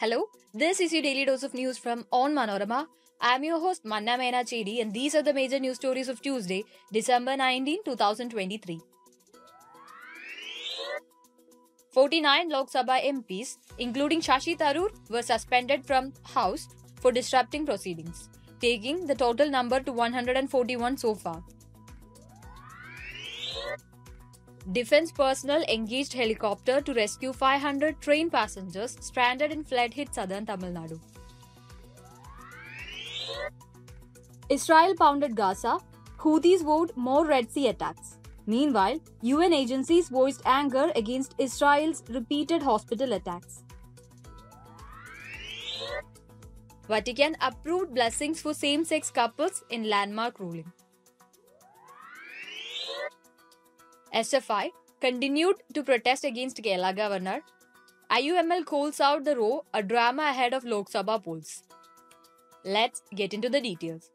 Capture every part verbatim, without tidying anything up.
Hello, this is your daily dose of news from On Manorama. I'm your host Manna Mena Chedi, and these are the major news stories of Tuesday, December nineteenth, twenty twenty-three. forty-nine Lok Sabha M Ps, including Shashi Tharoor, were suspended from House for disrupting proceedings, taking the total number to one hundred forty-one so far. Defense personnel engaged helicopter to rescue five hundred train passengers stranded in flood-hit southern Tamil Nadu. Israel pounded Gaza. Houthis vowed more Red Sea attacks. Meanwhile, U N agencies voiced anger against Israel's repeated hospital attacks. Vatican approved blessings for same-sex couples in landmark ruling. S F I continued to protest against Kerala governor. I U M L calls out the row, a drama ahead of Lok Sabha polls. Let's get into the details.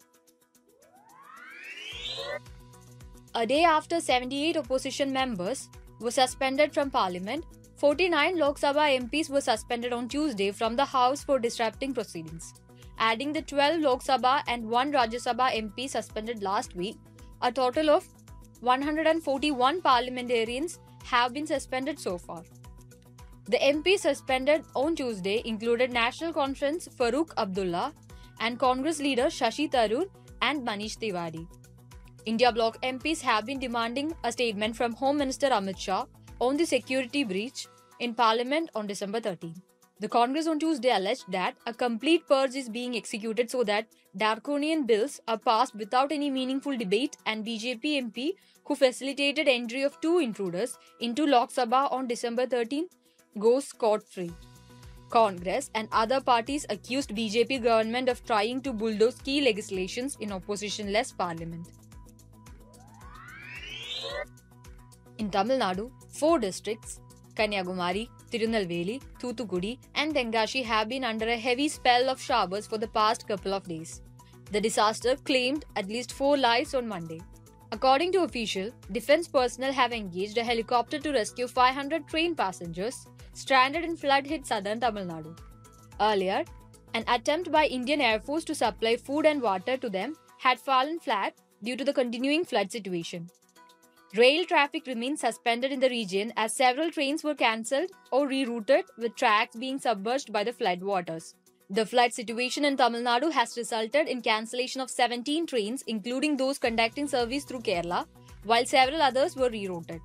A day after seventy-eight opposition members were suspended from parliament, forty-nine Lok Sabha M Ps were suspended on Tuesday from the House for disrupting proceedings. Adding the twelve Lok Sabha and one Rajya Sabha M P suspended last week, a total of one hundred forty-one parliamentarians have been suspended so far. The M Ps suspended on Tuesday included National Conference Farooq Abdullah and Congress leader Shashi Tharoor and Manish Tiwari. India Bloc M Ps have been demanding a statement from Home Minister Amit Shah on the security breach in Parliament on December thirteenth. The Congress on Tuesday alleged that a complete purge is being executed so that draconian bills are passed without any meaningful debate, and B J P M P who facilitated entry of two intruders into Lok Sabha on December thirteenth goes scot-free. Congress and other parties accused B J P government of trying to bulldoze key legislations in opposition-less parliament. In Tamil Nadu, four districts, Kanyakumari, Tirunelveli, Thoothukudi and Tengashi have been under a heavy spell of showers for the past couple of days. The disaster claimed at least four lives on Monday. According to officials, defense personnel have engaged a helicopter to rescue five hundred train passengers stranded in flood-hit southern Tamil Nadu. Earlier, an attempt by Indian Air Force to supply food and water to them had fallen flat due to the continuing flood situation. Rail traffic remains suspended in the region as several trains were cancelled or rerouted, with tracks being submerged by the flood waters. The flood situation in Tamil Nadu has resulted in cancellation of seventeen trains, including those conducting service through Kerala, while several others were rerouted.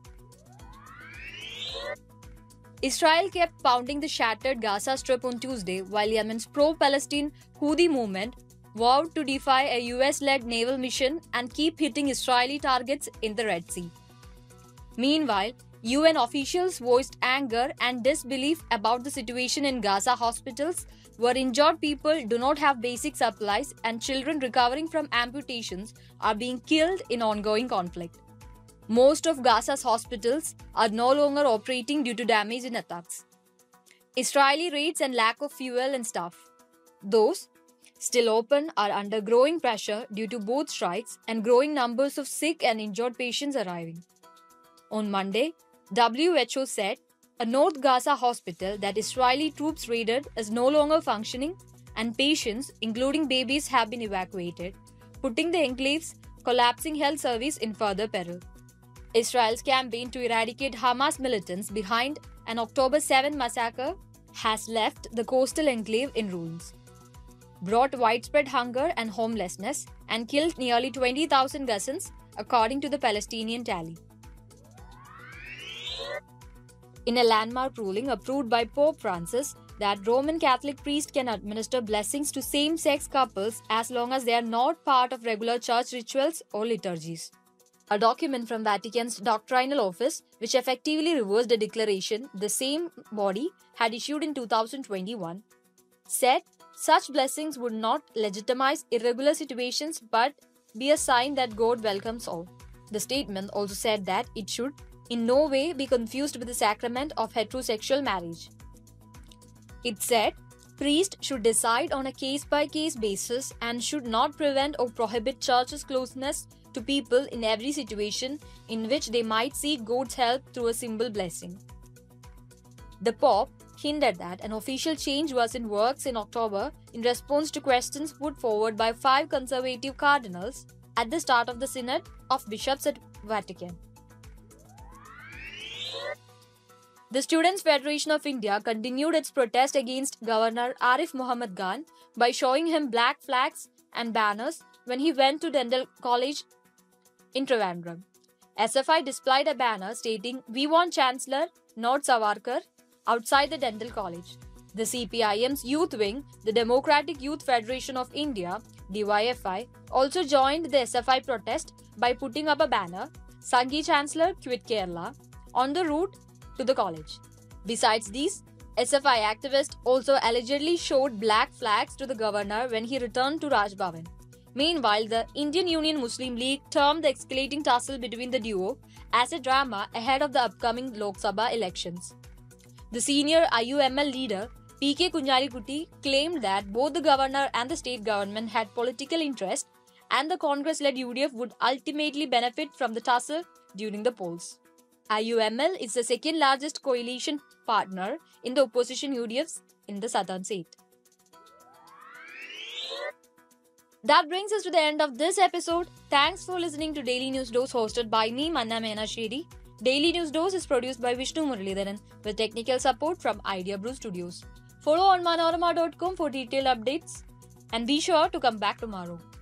Israel kept pounding the shattered Gaza Strip on Tuesday, while Yemen's pro-Palestine Houthi movement vowed to defy a U S-led naval mission and keep hitting Israeli targets in the Red Sea. Meanwhile, U N officials voiced anger and disbelief about the situation in Gaza hospitals, where injured people do not have basic supplies and children recovering from amputations are being killed in ongoing conflict. Most of Gaza's hospitals are no longer operating due to damage in attacks, Israeli raids and lack of fuel and staff. Those still open are under growing pressure due to both strikes and growing numbers of sick and injured patients arriving. On Monday, W H O said a North Gaza hospital that Israeli troops raided is no longer functioning and patients, including babies, have been evacuated, putting the enclave's collapsing health service in further peril. Israel's campaign to eradicate Hamas militants behind an October seventh massacre has left the coastal enclave in ruins, brought widespread hunger and homelessness, and killed nearly twenty thousand Gazans, according to the Palestinian tally. In a landmark ruling approved by Pope Francis that Roman Catholic priests can administer blessings to same-sex couples as long as they are not part of regular church rituals or liturgies. A document from Vatican's doctrinal office, which effectively reversed a declaration the same body had issued in two thousand twenty-one, said such blessings would not legitimize irregular situations but be a sign that God welcomes all. The statement also said that it should in no way be confused with the sacrament of heterosexual marriage. It said priests should decide on a case-by-case basis and should not prevent or prohibit church's closeness to people in every situation in which they might seek God's help through a simple blessing. The Pope hinted that an official change was in works in October in response to questions put forward by five conservative cardinals at the start of the Synod of Bishops at Vatican. The Students' Federation of India continued its protest against Governor Arif Muhammad Khan by showing him black flags and banners when he went to Dental College in Trivandrum. S F I displayed a banner stating, "We want Chancellor, not Savarkar," outside the Dental College. The C P I M's youth wing, the Democratic Youth Federation of India, D Y F I, also joined the S F I protest by putting up a banner, "Sanghi Chancellor, quit Kerala," on the route to the college. Besides these, S F I activists also allegedly showed black flags to the governor when he returned to Raj Bhavan. Meanwhile, the Indian Union Muslim League termed the escalating tussle between the duo as a drama ahead of the upcoming Lok Sabha elections. The senior I U M L leader, P K Kunjarikutty, claimed that both the governor and the state government had political interest and the Congress-led U D F would ultimately benefit from the tussle during the polls. I U M L is the second largest coalition partner in the opposition U D Fs in the southern state. That brings us to the end of this episode. Thanks for listening to Daily News Dose hosted by me, Manna Menasheri. Daily News Dose is produced by Vishnu Muralidharan with technical support from Idea Brew Studios. Follow on manorama dot com for detailed updates and be sure to come back tomorrow.